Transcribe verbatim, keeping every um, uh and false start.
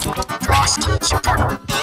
けるプラスティッシュと